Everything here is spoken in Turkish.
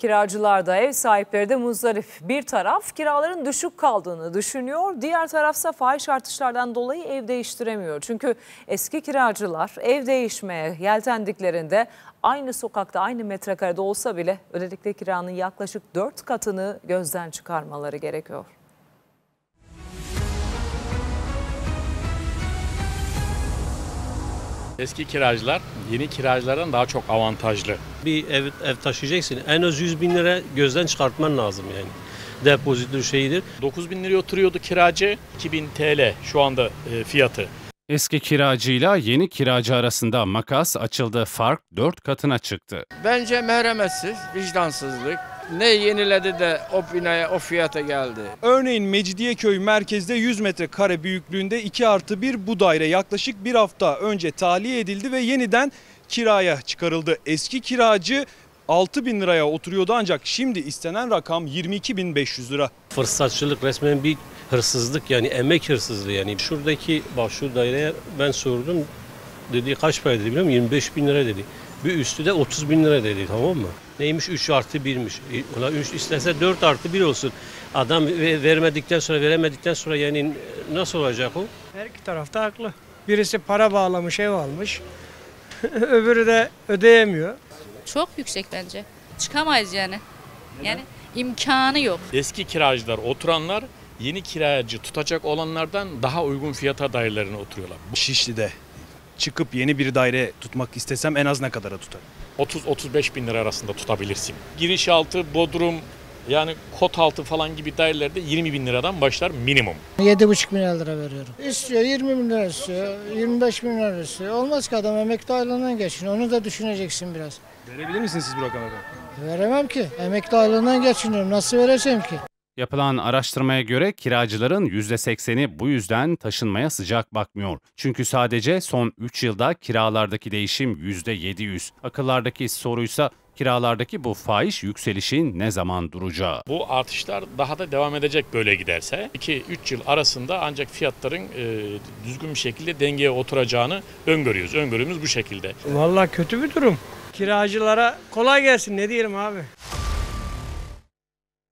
Kiracılar da ev sahipleri de muzdarip. Bir taraf kiraların düşük kaldığını düşünüyor, diğer tarafsa fahiş artışlardan dolayı ev değiştiremiyor. Çünkü eski kiracılar ev değişmeye yeltendiklerinde aynı sokakta, aynı metrekarede olsa bile ödedikleri kiranın yaklaşık 4 katını gözden çıkarmaları gerekiyor. Eski kiracılar yeni kiracılardan daha çok avantajlı. Bir ev taşıyacaksın, en az 100 bin lira gözden çıkartman lazım yani. Depozito şeyidir. 9 bin liraya oturuyordu kiracı, 2000 TL şu anda fiyatı. Eski kiracıyla yeni kiracı arasında makas açıldı, fark 4 katına çıktı. Bence merhametsiz, vicdansızlık. Ne yeniledi de o binaya o fiyata geldi. Örneğin Mecidiyeköy merkezde 100 metrekare büyüklüğünde 2+1 bu daire yaklaşık bir hafta önce tahliye edildi ve yeniden kiraya çıkarıldı. Eski kiracı 6 bin liraya oturuyordu ancak şimdi istenen rakam 22.500 lira. Fırsatçılık, resmen bir hırsızlık, yani emek hırsızlığı yani. Şuradaki, bak şu daireye ben sordum, dedi kaç para dedi biliyor musun? 25 bin lira dedi. Bir üstü de 30 bin lira dedi, tamam mı? Neymiş? 3+1'miş. Ulan 3 istese 4+1 olsun. Adam veremedikten sonra yani nasıl olacak o? Her iki tarafta haklı. Birisi para bağlamış, ev almış. Öbürü de ödeyemiyor. Çok yüksek bence. Çıkamayız yani. Yani imkanı yok. Eski kiracılar oturanlar yeni kiracı tutacak olanlardan daha uygun fiyata dairelerine oturuyorlar. Şişli'de çıkıp yeni bir daire tutmak istesem en az ne kadara tutar? 30-35 bin lira arasında tutabilirsin. Giriş altı, bodrum, yani kot altı falan gibi dairelerde 20 bin liradan başlar minimum. 7,5 milyar lira veriyorum. İstiyor 20 bin lira istiyor, 25 bin lira istiyor. Olmaz ki, adam emekli aylığından geçiniyor. Onu da düşüneceksin biraz. Verebilir misiniz siz bu rakamı? Veremem ki. Emekli aylığından geçiniyorum. Nasıl vereceğim ki? Yapılan araştırmaya göre kiracıların %80'i bu yüzden taşınmaya sıcak bakmıyor. Çünkü sadece son 3 yılda kiralardaki değişim %700. Akıllardaki soruysa kiralardaki bu fahiş yükselişin ne zaman duracağı. Bu artışlar daha da devam edecek böyle giderse. 2-3 yıl arasında ancak fiyatların düzgün bir şekilde dengeye oturacağını öngörüyoruz. Öngörümüz bu şekilde. Vallahi kötü bir durum. Kiracılara kolay gelsin, ne diyelim abi.